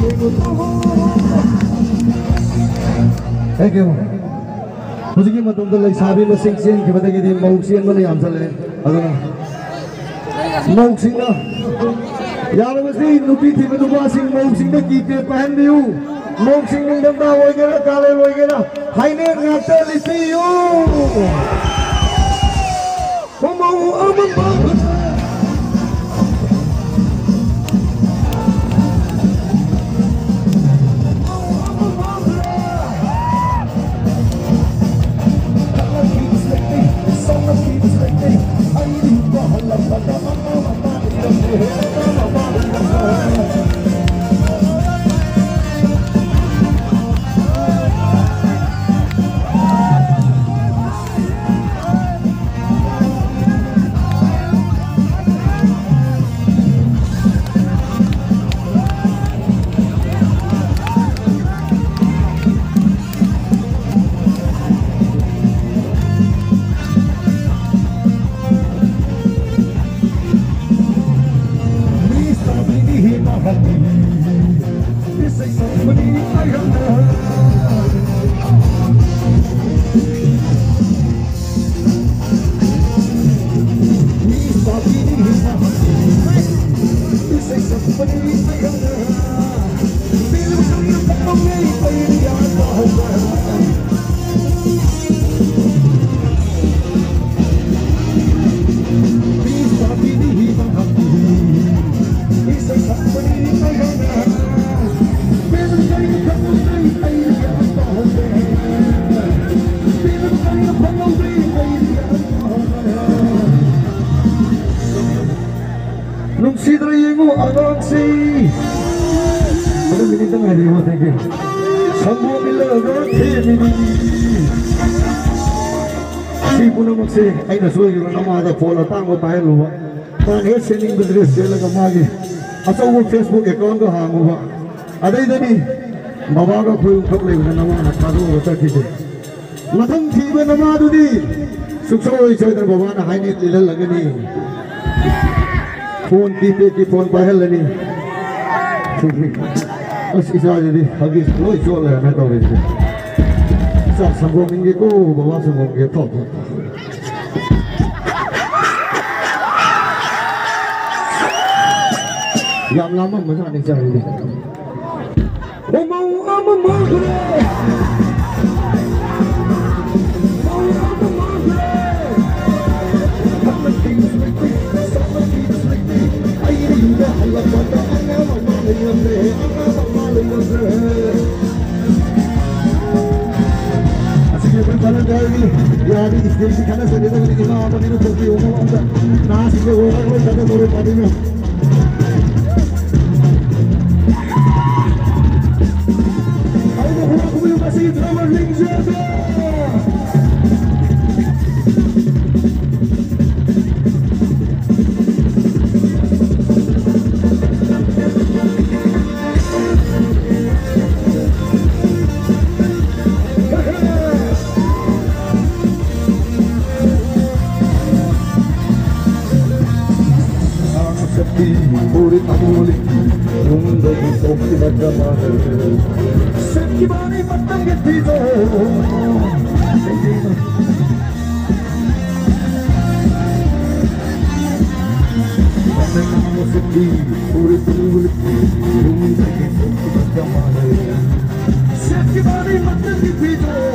Thank you. Huziki matumda lai sabi ma sing sing kibata ki di mauk sing ma ni am chale aduna mauk sing na yaar masti nupi thi ma nupa sing mauk sing na ki te pahan diu mauk sing ning dam da hoi gera kale hoi gera haine ngata lisi yo mau aman banget. Aina suai juga nama ada follow tanggo tayo lupa. Tangga sending business jalan kemagi. Asal wo Facebook account ko hangu ba. Ada ini bawa ka kau kau lagi nama anak kado otak kita. Matang tiba nama tu di. Suksoi cai dan bawa na haini lilal lagi ni. Phone tipe ki phone pahal lagi. As isa jadi habis loi jual lah nak tahu ni. Sa sambung ini ko bawa sambung ke top. Yang lama macam ni cari ni. Oh mau apa mau kena? Mau apa mau kena? Kamu tinggal seperti, sama kita seperti. Ayah juga Allah pada anda mama dengan saya, anda mama dengan saya. Asyik berjalan dari, ya di istri kerana saya dah di mana apa ni tu pergi umum anda. Nasi ke orang ada baru pagi ni. Drummer Ring Java. Sepi, murid amulik, rumah di kopi macam mana? Sepi bani matang gitu. Matang sepi, murid amulik, rumah di kopi macam mana? Sepi bani matang gitu.